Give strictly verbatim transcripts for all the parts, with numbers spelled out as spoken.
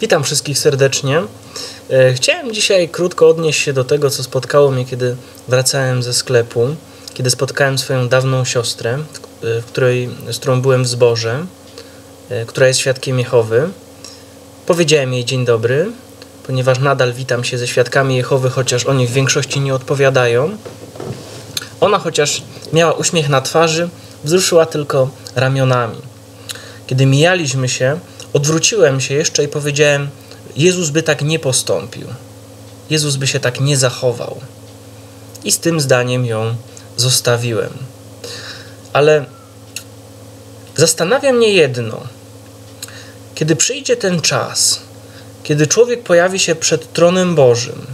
Witam wszystkich serdecznie. Chciałem dzisiaj krótko odnieść się do tego, co spotkało mnie, kiedy wracałem ze sklepu, kiedy spotkałem swoją dawną siostrę, w której, z którą byłem w zborze, która jest świadkiem Jehowy. Powiedziałem jej dzień dobry, ponieważ nadal witam się ze świadkami Jehowy, chociaż oni w większości nie odpowiadają. Ona, chociaż miała uśmiech na twarzy, wzruszyła tylko ramionami. Kiedy mijaliśmy się, odwróciłem się jeszcze i powiedziałem: Jezus by tak nie postąpił. Jezus by się tak nie zachował. I z tym zdaniem ją zostawiłem. Ale zastanawia mnie jedno. Kiedy przyjdzie ten czas, kiedy człowiek pojawi się przed tronem Bożym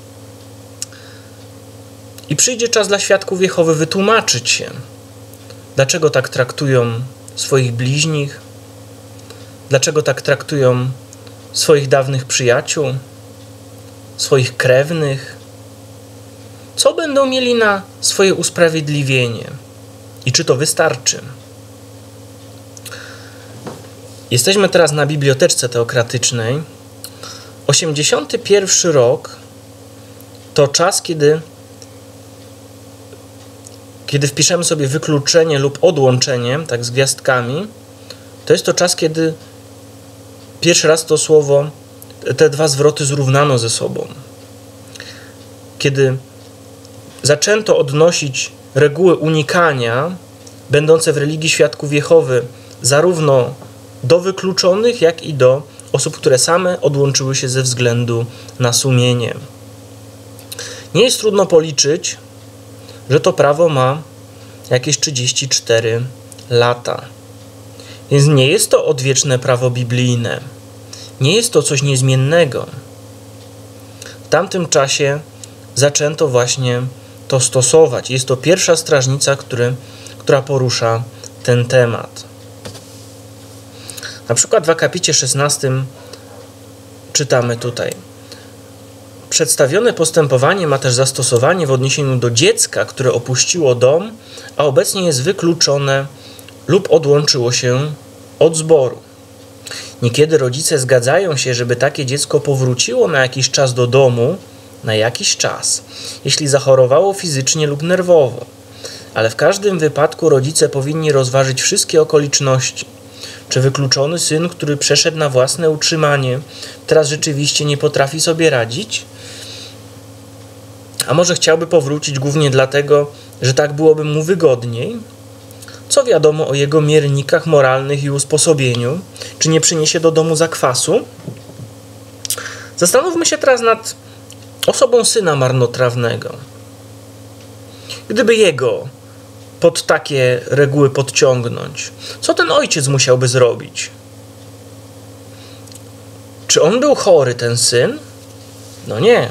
i przyjdzie czas dla świadków Jehowy wytłumaczyć się, dlaczego tak traktują swoich bliźnich, dlaczego tak traktują swoich dawnych przyjaciół, swoich krewnych, co będą mieli na swoje usprawiedliwienie i czy to wystarczy. Jesteśmy teraz na biblioteczce teokratycznej. osiemdziesiąty pierwszy rok to czas, kiedy, kiedy wpiszemy sobie wykluczenie lub odłączenie, tak z gwiazdkami. To jest to czas, kiedy pierwszy raz to słowo, te dwa zwroty zrównano ze sobą. Kiedy zaczęto odnosić reguły unikania, będące w religii świadków Jehowy, zarówno do wykluczonych, jak i do osób, które same odłączyły się ze względu na sumienie. Nie jest trudno policzyć, że to prawo ma jakieś trzydzieści cztery lata. Więc nie jest to odwieczne prawo biblijne. Nie jest to coś niezmiennego. W tamtym czasie zaczęto właśnie to stosować. Jest to pierwsza strażnica, który, która porusza ten temat. Na przykład w akapicie szesnastym czytamy tutaj: przedstawione postępowanie ma też zastosowanie w odniesieniu do dziecka, które opuściło dom, a obecnie jest wykluczone lub odłączyło się od zboru. Niekiedy rodzice zgadzają się, żeby takie dziecko powróciło na jakiś czas do domu, na jakiś czas, jeśli zachorowało fizycznie lub nerwowo. Ale w każdym wypadku rodzice powinni rozważyć wszystkie okoliczności. Czy wykluczony syn, który przeszedł na własne utrzymanie, teraz rzeczywiście nie potrafi sobie radzić? A może chciałby powrócić głównie dlatego, że tak byłoby mu wygodniej? Co wiadomo o jego miernikach moralnych i usposobieniu? Czy nie przyniesie do domu zakwasu? Zastanówmy się teraz nad osobą syna marnotrawnego. Gdyby jego pod takie reguły podciągnąć, co ten ojciec musiałby zrobić? Czy on był chory, ten syn? No nie.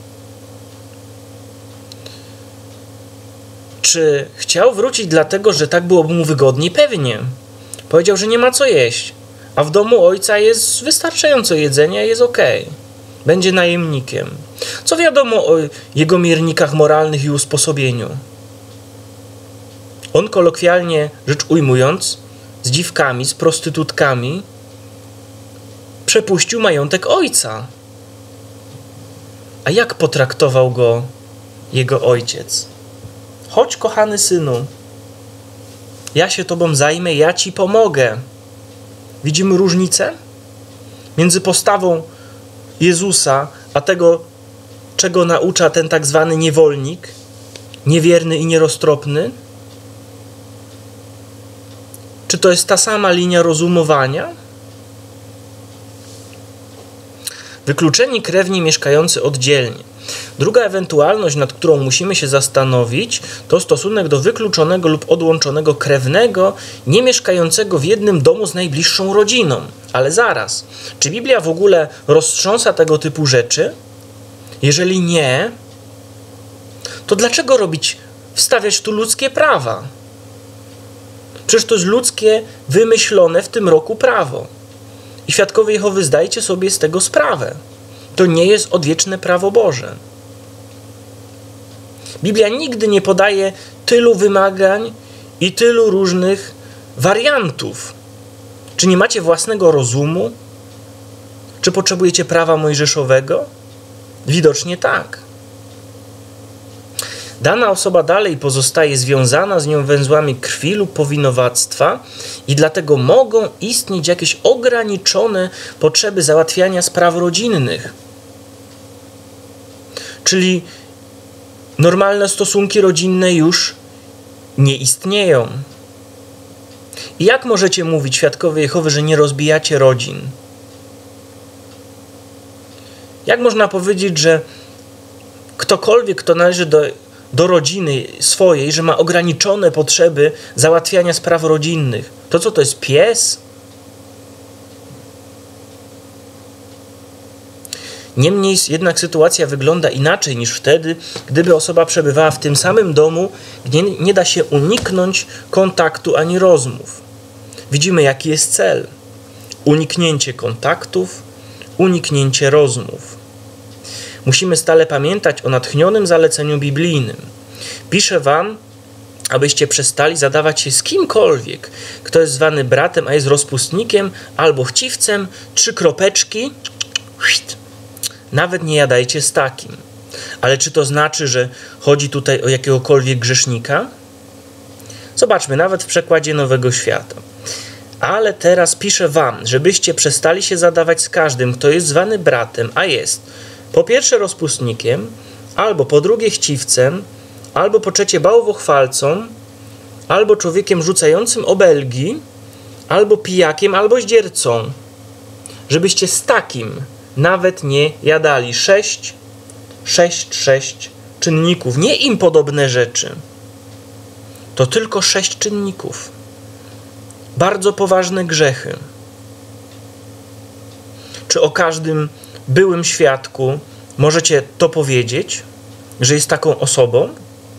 Czy chciał wrócić dlatego, że tak byłoby mu wygodniej? Pewnie. Powiedział, że nie ma co jeść, a w domu ojca jest wystarczająco jedzenia i jest okej. Będzie najemnikiem. Co wiadomo o jego miernikach moralnych i usposobieniu? On, kolokwialnie rzecz ujmując, z dziwkami, z prostytutkami przepuścił majątek ojca. A jak potraktował go jego ojciec? Chodź, kochany synu, ja się tobą zajmę, ja ci pomogę. Widzimy różnicę między postawą Jezusa, a tego, czego naucza ten tak zwany niewolnik, niewierny i nieroztropny? Czy to jest ta sama linia rozumowania? Wykluczeni krewni mieszkający oddzielnie. Druga ewentualność, nad którą musimy się zastanowić, to stosunek do wykluczonego lub odłączonego krewnego, nie mieszkającego w jednym domu z najbliższą rodziną. Ale zaraz, czy Biblia w ogóle roztrząsa tego typu rzeczy? Jeżeli nie, to dlaczego robić, wstawiać tu ludzkie prawa? Przecież to jest ludzkie, wymyślone w tym roku prawo. I świadkowie Jehowy, zdajcie sobie z tego sprawę. To nie jest odwieczne prawo Boże. Biblia nigdy nie podaje tylu wymagań i tylu różnych wariantów. Czy nie macie własnego rozumu? Czy potrzebujecie prawa mojżeszowego? Widocznie tak. Dana osoba dalej pozostaje związana z nią węzłami krwi lub powinowactwa i dlatego mogą istnieć jakieś ograniczone potrzeby załatwiania spraw rodzinnych. Czyli normalne stosunki rodzinne już nie istnieją. I jak możecie mówić, świadkowie Jehowy, że nie rozbijacie rodzin? Jak można powiedzieć, że ktokolwiek, kto należy do, do rodziny swojej, że ma ograniczone potrzeby załatwiania spraw rodzinnych? To co, to jest pies? Niemniej jednak sytuacja wygląda inaczej niż wtedy, gdyby osoba przebywała w tym samym domu, gdzie nie da się uniknąć kontaktu ani rozmów. Widzimy, jaki jest cel. Uniknięcie kontaktów, uniknięcie rozmów. Musimy stale pamiętać o natchnionym zaleceniu biblijnym. Piszę wam, abyście przestali zadawać się z kimkolwiek, kto jest zwany bratem, a jest rozpustnikiem albo chciwcem, trzy kropeczki, nawet nie jadajcie z takim. Ale czy to znaczy, że chodzi tutaj o jakiegokolwiek grzesznika? Zobaczmy, nawet w przekładzie Nowego Świata. Ale teraz piszę wam, żebyście przestali się zadawać z każdym, kto jest zwany bratem, a jest po pierwsze rozpustnikiem, albo po drugie chciwcem, albo po trzecie bałwochwalcą, albo człowiekiem rzucającym obelgi, albo pijakiem, albo zdziercą. Żebyście z takim nawet nie jadali. Sześć, sześć, sześć czynników. Nie im podobne rzeczy. To tylko sześć czynników. Bardzo poważne grzechy. Czy o każdym byłym świadku możecie to powiedzieć, że jest taką osobą?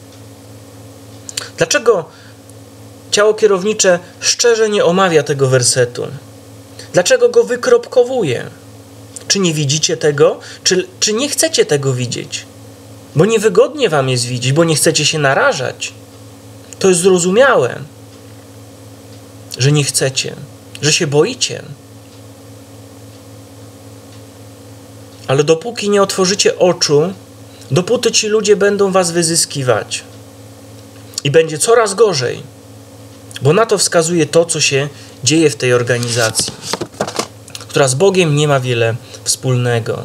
Dlaczego ciało kierownicze szczerze nie omawia tego wersetu? Dlaczego go wykropkowuje? Czy nie widzicie tego? Czy, czy nie chcecie tego widzieć? Bo niewygodnie wam jest widzieć, bo nie chcecie się narażać. To jest zrozumiałe, że nie chcecie, że się boicie. Ale dopóki nie otworzycie oczu, dopóty ci ludzie będą was wyzyskiwać. I będzie coraz gorzej, bo na to wskazuje to, co się dzieje w tej organizacji, która z Bogiem nie ma wiele wspólnego.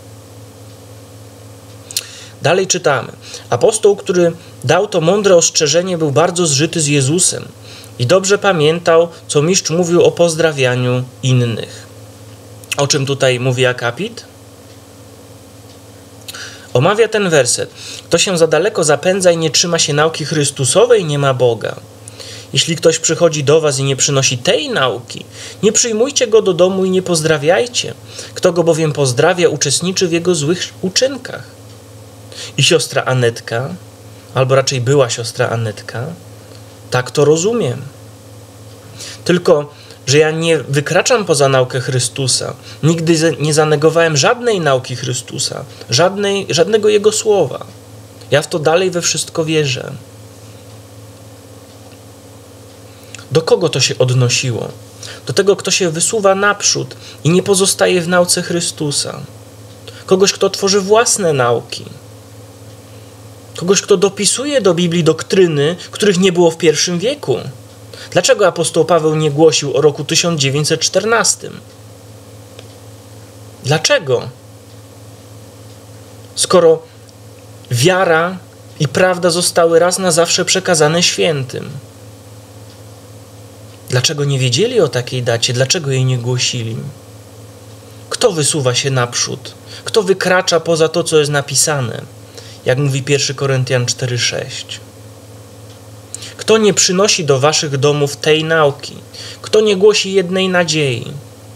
Dalej czytamy. Apostoł, który dał to mądre ostrzeżenie, był bardzo zżyty z Jezusem i dobrze pamiętał, co mistrz mówił o pozdrawianiu innych. O czym tutaj mówi akapit? Omawia ten werset. Kto się za daleko zapędza i nie trzyma się nauki Chrystusowej, nie ma Boga. Jeśli ktoś przychodzi do was i nie przynosi tej nauki, nie przyjmujcie go do domu i nie pozdrawiajcie. Kto go bowiem pozdrawia, uczestniczy w jego złych uczynkach. I siostra Anetka, albo raczej była siostra Anetka, tak to rozumiem. Tylko, że ja nie wykraczam poza naukę Chrystusa. Nigdy nie zanegowałem żadnej nauki Chrystusa, żadnej, żadnego Jego słowa. Ja w to dalej we wszystko wierzę. Do kogo to się odnosiło? Do tego, kto się wysuwa naprzód i nie pozostaje w nauce Chrystusa. Kogoś, kto tworzy własne nauki. Kogoś, kto dopisuje do Biblii doktryny, których nie było w pierwszym wieku. Dlaczego apostoł Paweł nie głosił o roku tysiąc dziewięćset czternastym? Dlaczego? Skoro wiara i prawda zostały raz na zawsze przekazane świętym. Dlaczego nie wiedzieli o takiej dacie? Dlaczego jej nie głosili? Kto wysuwa się naprzód? Kto wykracza poza to, co jest napisane? Jak mówi pierwszy Koryntian cztery sześć. Kto nie przynosi do waszych domów tej nauki? Kto nie głosi jednej nadziei?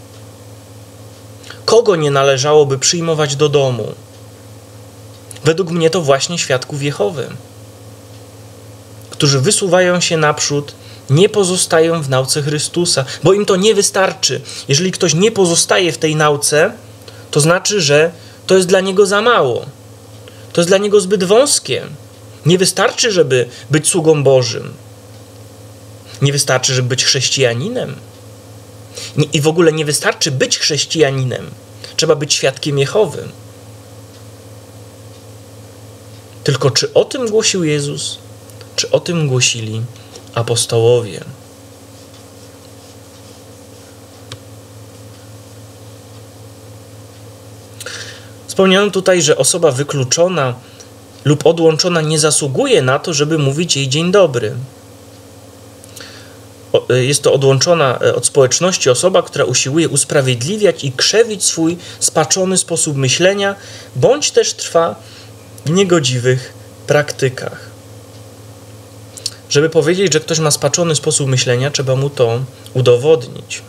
Kogo nie należałoby przyjmować do domu? Według mnie to właśnie świadków Jehowy, którzy wysuwają się naprzód, nie pozostają w nauce Chrystusa, bo im to nie wystarczy. Jeżeli ktoś nie pozostaje w tej nauce, to znaczy, że to jest dla niego za mało. To jest dla niego zbyt wąskie. Nie wystarczy, żeby być sługą Bożym. Nie wystarczy, żeby być chrześcijaninem. I w ogóle nie wystarczy być chrześcijaninem. trzeba być świadkiem Jehowy. Tylko czy o tym głosił Jezus? Czy o tym głosili apostołowie? Wspomniano tutaj, że osoba wykluczona lub odłączona nie zasługuje na to, żeby mówić jej dzień dobry. Jest to odłączona od społeczności osoba, która usiłuje usprawiedliwiać i krzewić swój spaczony sposób myślenia, bądź też trwa w niegodziwych praktykach. Żeby powiedzieć, że ktoś ma spaczony sposób myślenia, trzeba mu to udowodnić.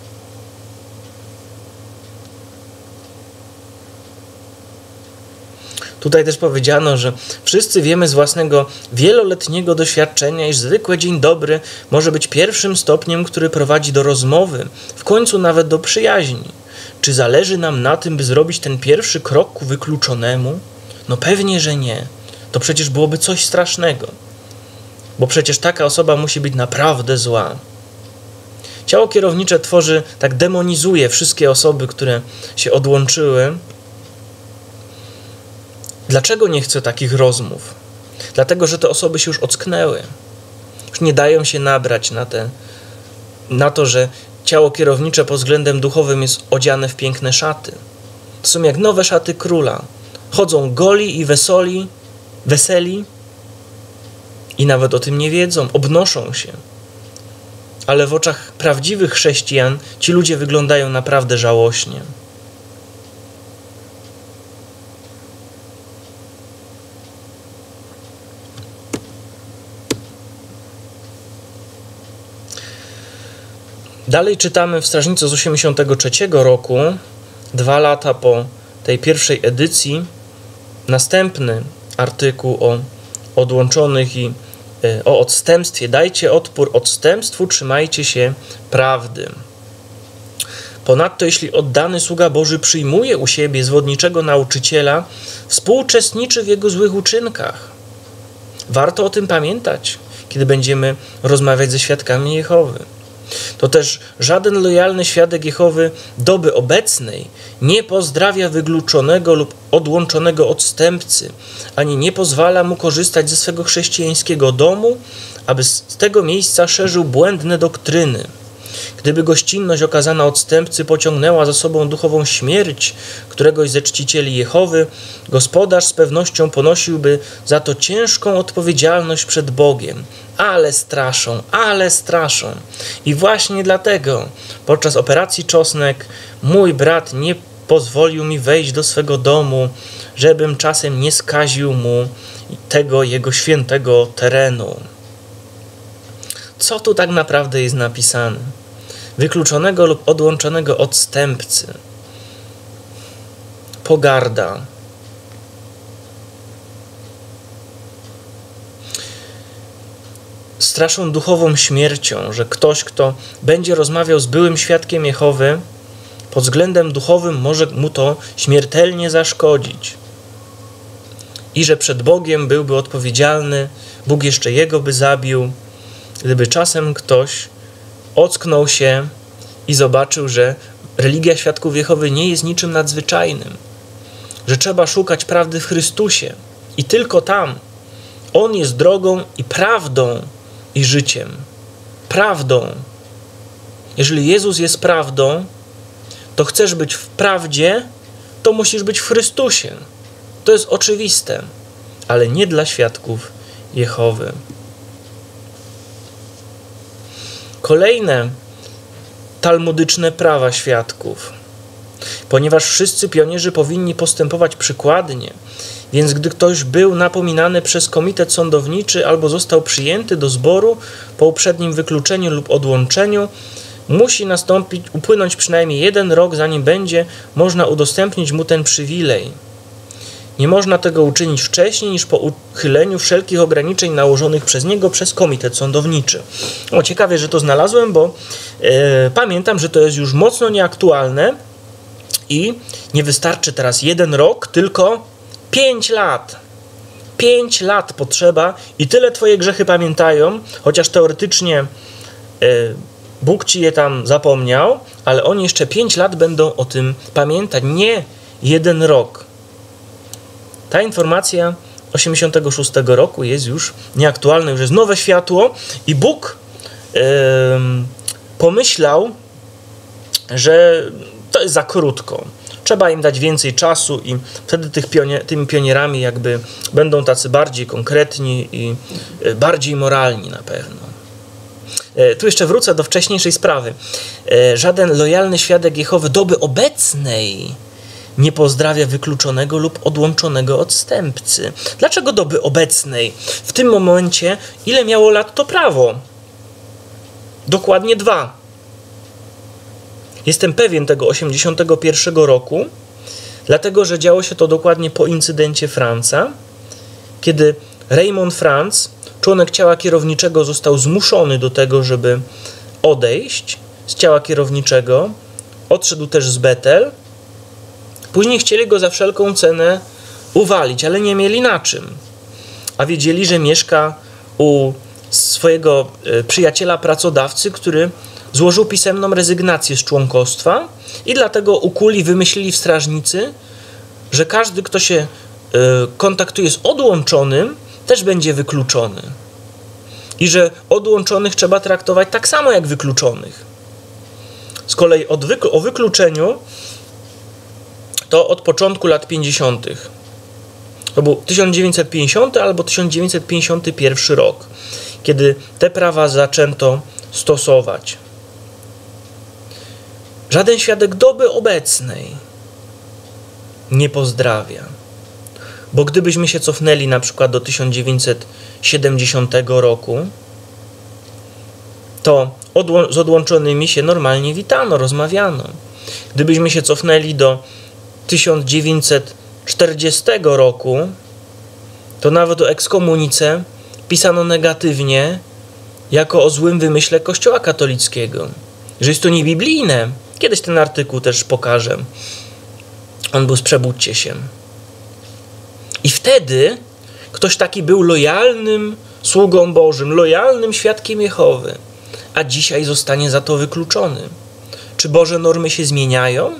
Tutaj też powiedziano, że wszyscy wiemy z własnego wieloletniego doświadczenia, iż zwykły dzień dobry może być pierwszym stopniem, który prowadzi do rozmowy, w końcu nawet do przyjaźni. Czy zależy nam na tym, by zrobić ten pierwszy krok ku wykluczonemu? No pewnie, że nie. To przecież byłoby coś strasznego. Bo przecież taka osoba musi być naprawdę zła. Ciało kierownicze tworzy, tak demonizuje wszystkie osoby, które się odłączyły. Dlaczego nie chce takich rozmów? Dlatego, że te osoby się już ocknęły. Już nie dają się nabrać na, te, na to, że ciało kierownicze pod względem duchowym jest odziane w piękne szaty. To są jak nowe szaty króla. Chodzą goli i wesoli, weseli i nawet o tym nie wiedzą, obnoszą się. Ale w oczach prawdziwych chrześcijan ci ludzie wyglądają naprawdę żałośnie. Dalej czytamy w Strażnicy z osiemdziesiątego trzeciego roku, dwa lata po tej pierwszej edycji, następny artykuł o odłączonych i y, o odstępstwie. Dajcie odpór odstępstwu, trzymajcie się prawdy. Ponadto, jeśli oddany sługa Boży przyjmuje u siebie zwodniczego nauczyciela, współuczestniczy w jego złych uczynkach. Warto o tym pamiętać, kiedy będziemy rozmawiać ze świadkami Jehowy. To też żaden lojalny świadek Jehowy doby obecnej nie pozdrawia wykluczonego lub odłączonego odstępcy, ani nie pozwala mu korzystać ze swego chrześcijańskiego domu, aby z tego miejsca szerzył błędne doktryny. Gdyby gościnność okazana odstępcy pociągnęła za sobą duchową śmierć któregoś ze czcicieli Jehowy, gospodarz z pewnością ponosiłby za to ciężką odpowiedzialność przed Bogiem. Ale straszą, ale straszą. I właśnie dlatego podczas operacji Czosnek mój brat nie pozwolił mi wejść do swego domu, żebym czasem nie skaził mu tego jego świętego terenu. Co tu tak naprawdę jest napisane? Wykluczonego lub odłączonego odstępcy. Pogarda. Straszą duchową śmiercią, że ktoś, kto będzie rozmawiał z byłym świadkiem Jehowy, pod względem duchowym może mu to śmiertelnie zaszkodzić. I że przed Bogiem byłby odpowiedzialny, Bóg jeszcze jego by zabił, gdyby czasem ktoś ocknął się i zobaczył, że religia świadków Jehowy nie jest niczym nadzwyczajnym, że trzeba szukać prawdy w Chrystusie i tylko tam. On jest drogą i prawdą i życiem. Prawdą. Jeżeli Jezus jest prawdą, to chcesz być w prawdzie, to musisz być w Chrystusie. To jest oczywiste, ale nie dla świadków Jehowy. Kolejne talmudyczne prawa świadków. Ponieważ wszyscy pionierzy powinni postępować przykładnie, więc gdy ktoś był napominany przez komitet sądowniczy albo został przyjęty do zboru po uprzednim wykluczeniu lub odłączeniu, musi nastąpić, upłynąć przynajmniej jeden rok, zanim będzie można udostępnić mu ten przywilej. Nie można tego uczynić wcześniej niż po uchyleniu wszelkich ograniczeń nałożonych przez niego przez komitet sądowniczy. O, ciekawie, że to znalazłem, bo e, pamiętam, że to jest już mocno nieaktualne i nie wystarczy teraz jeden rok, tylko pięć lat. Pięć lat potrzeba i tyle twoje grzechy pamiętają, chociaż teoretycznie e, Bóg ci je tam zapomniał, ale oni jeszcze pięć lat będą o tym pamiętać, nie jeden rok. Ta informacja osiemdziesiątego szóstego roku jest już nieaktualna, już jest nowe światło i Bóg yy, pomyślał, że to jest za krótko. Trzeba im dać więcej czasu i wtedy tych pionier, tymi pionierami jakby będą tacy bardziej konkretni i bardziej moralni na pewno. Tu jeszcze wrócę do wcześniejszej sprawy. Żaden lojalny świadek Jehowy doby obecnej nie pozdrawia wykluczonego lub odłączonego odstępcy. Dlaczego doby obecnej? W tym momencie ile miało lat to prawo? Dokładnie dwa. Jestem pewien tego osiemdziesiątego pierwszego roku, dlatego że działo się to dokładnie po incydencie Franza, kiedy Raymond Franz, członek ciała kierowniczego, został zmuszony do tego, żeby odejść z ciała kierowniczego. Odszedł też z Betel. Później chcieli go za wszelką cenę uwalić, ale nie mieli na czym. A wiedzieli, że mieszka u swojego przyjaciela pracodawcy, który złożył pisemną rezygnację z członkostwa i dlatego ukuli, wymyślili w strażnicy, że każdy, kto się kontaktuje z odłączonym, też będzie wykluczony. I że odłączonych trzeba traktować tak samo jak wykluczonych. Z kolei od wykl- o wykluczeniu to od początku lat pięćdziesiątych. To był tysiąc dziewięćset pięćdziesiąty albo tysiąc dziewięćset pięćdziesiąty pierwszy rok, kiedy te prawa zaczęto stosować. Żaden świadek doby obecnej nie pozdrawia. Bo gdybyśmy się cofnęli na przykład do tysiąc dziewięćset siedemdziesiątego roku, to odło- z odłączonymi się normalnie witano, rozmawiano. Gdybyśmy się cofnęli do tysiąc dziewięćset czterdziestego roku, to nawet o ekskomunice pisano negatywnie jako o złym wymyśle Kościoła katolickiego. Że jest to niebiblijne. Kiedyś ten artykuł też pokażę. On był z Przebudźcie się. I wtedy ktoś taki był lojalnym sługą Bożym, lojalnym świadkiem Jehowy, a dzisiaj zostanie za to wykluczony. Czy Boże normy się zmieniają?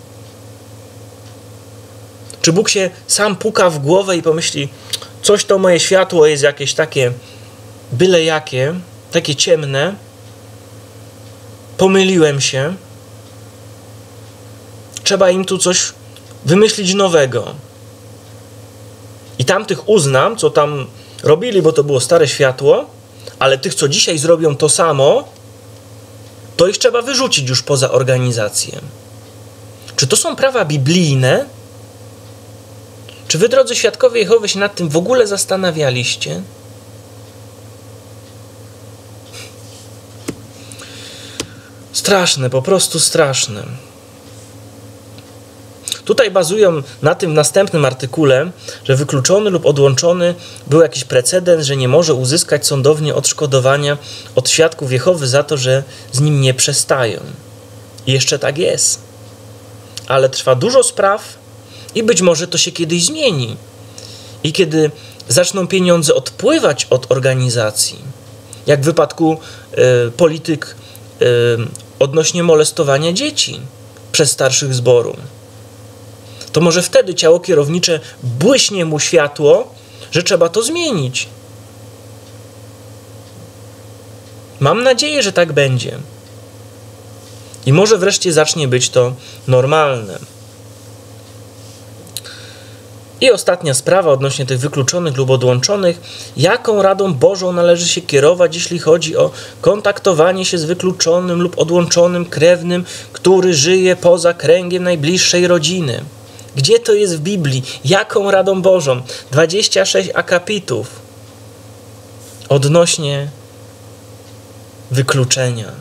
Czy Bóg się sam puka w głowę i pomyśli, coś to moje światło jest jakieś takie byle jakie, takie ciemne, pomyliłem się, trzeba im tu coś wymyślić nowego. I tamtych uznam, co tam robili, bo to było stare światło, ale tych, co dzisiaj zrobią to samo, to ich trzeba wyrzucić już poza organizację. Czy to są prawa biblijne? Czy wy, drodzy świadkowie Jehowy, się nad tym w ogóle zastanawialiście? Straszne, po prostu straszne. Tutaj bazują na tym w następnym artykule, że wykluczony lub odłączony był jakiś precedens, że nie może uzyskać sądownie odszkodowania od świadków Jehowy za to, że z nim nie przestają. I jeszcze tak jest. Ale trwa dużo spraw i być może to się kiedyś zmieni. I kiedy zaczną pieniądze odpływać od organizacji, jak w wypadku y, polityk y, odnośnie molestowania dzieci przez starszych zboru, to może wtedy ciało kierownicze błyśnie mu światło, że trzeba to zmienić. Mam nadzieję, że tak będzie. I może wreszcie zacznie być to normalne. I ostatnia sprawa odnośnie tych wykluczonych lub odłączonych. Jaką radą Bożą należy się kierować, jeśli chodzi o kontaktowanie się z wykluczonym lub odłączonym krewnym, który żyje poza kręgiem najbliższej rodziny? Gdzie to jest w Biblii? Jaką radą Bożą? dwadzieścia sześć akapitów odnośnie wykluczenia.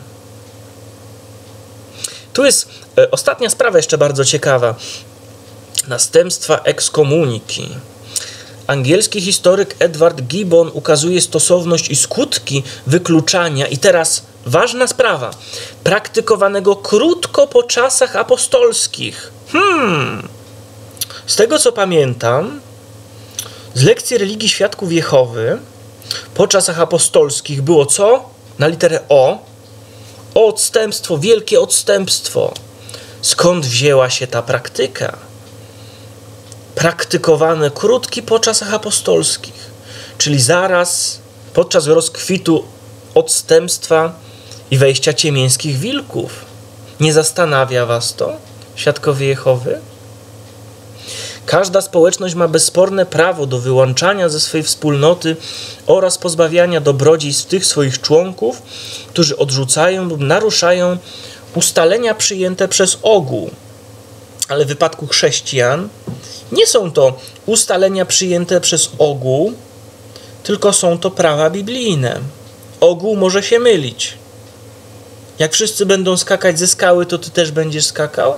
Tu jest e, ostatnia sprawa jeszcze bardzo ciekawa. Następstwa ekskomuniki. Angielski historyk Edward Gibbon ukazuje stosowność i skutki wykluczania. I teraz ważna sprawa. Praktykowanego krótko po czasach apostolskich. Hmm... Z tego, co pamiętam, z lekcji religii świadków Jehowy po czasach apostolskich było co? Na literę O. O odstępstwo, wielkie odstępstwo. Skąd wzięła się ta praktyka? Praktykowane krótki po czasach apostolskich, czyli zaraz podczas rozkwitu odstępstwa i wejścia ciemięskich wilków. Nie zastanawia was to, świadkowie Jehowy? Każda społeczność ma bezsporne prawo do wyłączania ze swej wspólnoty oraz pozbawiania dobrodziejstw tych swoich członków, którzy odrzucają lub naruszają ustalenia przyjęte przez ogół. Ale w wypadku chrześcijan nie są to ustalenia przyjęte przez ogół, tylko są to prawa biblijne. Ogół może się mylić. Jak wszyscy będą skakać ze skały, to ty też będziesz skakał?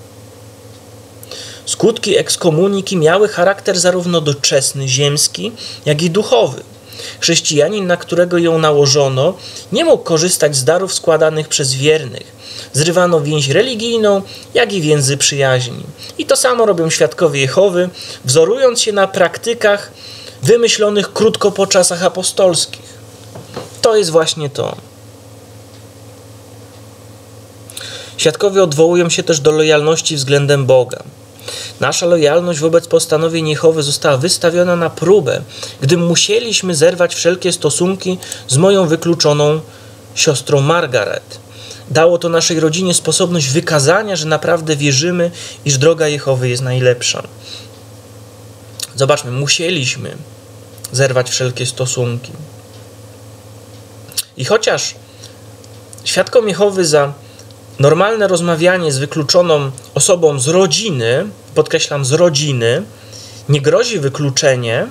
Skutki ekskomuniki miały charakter zarówno doczesny, ziemski, jak i duchowy. Chrześcijanin, na którego ją nałożono, nie mógł korzystać z darów składanych przez wiernych. Zrywano więź religijną, jak i więzy przyjaźni. I to samo robią świadkowie Jehowy, wzorując się na praktykach wymyślonych krótko po czasach apostolskich. To jest właśnie to. Świadkowie odwołują się też do lojalności względem Boga. Nasza lojalność wobec postanowień Jehowy została wystawiona na próbę, gdy musieliśmy zerwać wszelkie stosunki z moją wykluczoną siostrą Margaret. Dało to naszej rodzinie sposobność wykazania, że naprawdę wierzymy, iż droga Jehowy jest najlepsza. Zobaczmy, musieliśmy zerwać wszelkie stosunki. I chociaż świadkom Jehowy za normalne rozmawianie z wykluczoną osobą z rodziny, podkreślam z rodziny, nie grozi wykluczenie,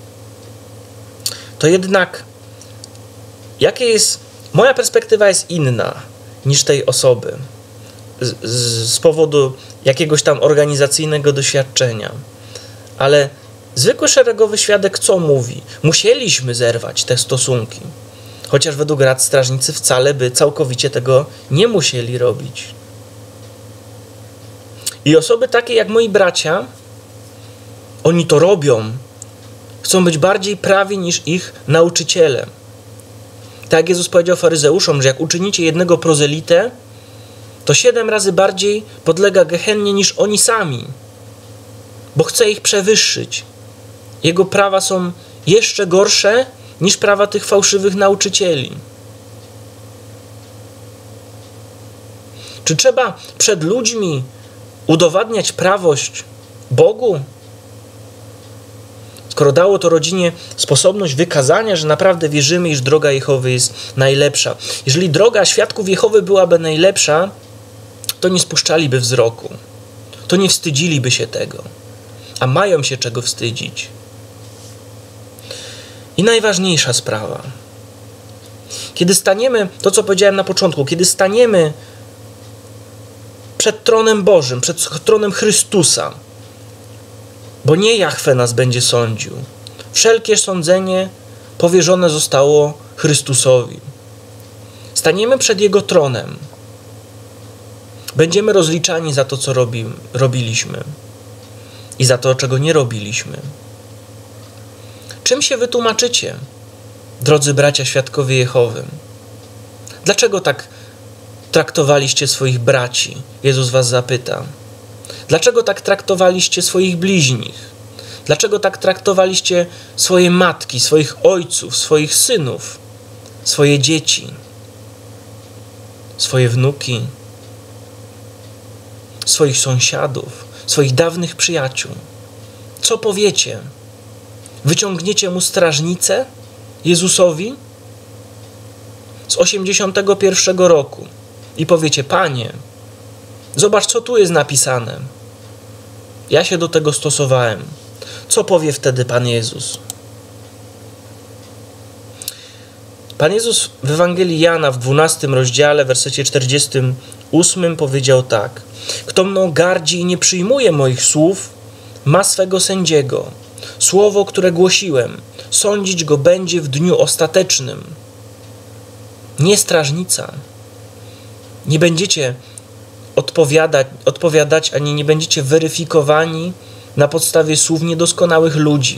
to jednak jakie jest, moja perspektywa jest inna niż tej osoby z, z, z powodu jakiegoś tam organizacyjnego doświadczenia. Ale zwykły szeregowy świadek co mówi? Musieliśmy zerwać te stosunki. Chociaż według rad strażnicy wcale by całkowicie tego nie musieli robić. I osoby takie jak moi bracia, oni to robią. Chcą być bardziej prawi niż ich nauczyciele. Tak jak Jezus powiedział faryzeuszom, że jak uczynicie jednego prozelitę, to siedem razy bardziej podlega gehennie niż oni sami. Bo chce ich przewyższyć. Jego prawa są jeszcze gorsze niż prawa tych fałszywych nauczycieli. Czy trzeba przed ludźmi udowadniać prawość Bogu? Skoro dało to rodzinie sposobność wykazania, że naprawdę wierzymy, iż droga Jehowy jest najlepsza. Jeżeli droga świadków Jehowy byłaby najlepsza, to nie spuszczaliby wzroku. To nie wstydziliby się tego. A mają się czego wstydzić. I najważniejsza sprawa. Kiedy staniemy, to co powiedziałem na początku, kiedy staniemy przed tronem Bożym, przed tronem Chrystusa, bo nie Jahwe nas będzie sądził. Wszelkie sądzenie powierzone zostało Chrystusowi. Staniemy przed Jego tronem. Będziemy rozliczani za to, co robi, robiliśmy i za to, czego nie robiliśmy. Czym się wytłumaczycie, drodzy bracia świadkowie Jehowy? Dlaczego tak traktowaliście swoich braci? Jezus was zapyta. Dlaczego tak traktowaliście swoich bliźnich? Dlaczego tak traktowaliście swoje matki, swoich ojców, swoich synów, swoje dzieci, swoje wnuki, swoich sąsiadów, swoich dawnych przyjaciół? Co powiecie? Wyciągniecie mu strażnicę Jezusowi z osiemdziesiątego pierwszego roku i powiecie: Panie, zobacz, co tu jest napisane. Ja się do tego stosowałem. Co powie wtedy Pan Jezus? Pan Jezus w Ewangelii Jana w dwunastym rozdziale, w wersecie czterdziestym ósmym powiedział tak: Kto mną gardzi i nie przyjmuje moich słów, ma swego sędziego. Słowo, które głosiłem, sądzić go będzie w dniu ostatecznym. Nie strażnica. Nie będziecie odpowiadać, odpowiadać, ani nie będziecie weryfikowani na podstawie słów niedoskonałych ludzi.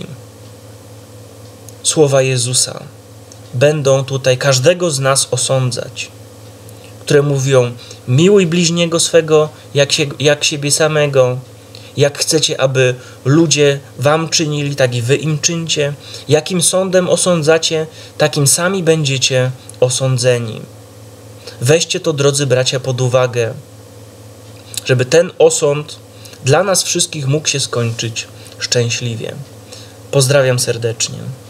Słowa Jezusa będą tutaj każdego z nas osądzać. które mówią: miłuj bliźniego swego jak, się, jak siebie samego. Jak chcecie, aby ludzie wam czynili, tak i wy im czyńcie. Jakim sądem osądzacie, takim sami będziecie osądzeni. Weźcie to, drodzy bracia, pod uwagę, żeby ten osąd dla nas wszystkich mógł się skończyć szczęśliwie. Pozdrawiam serdecznie.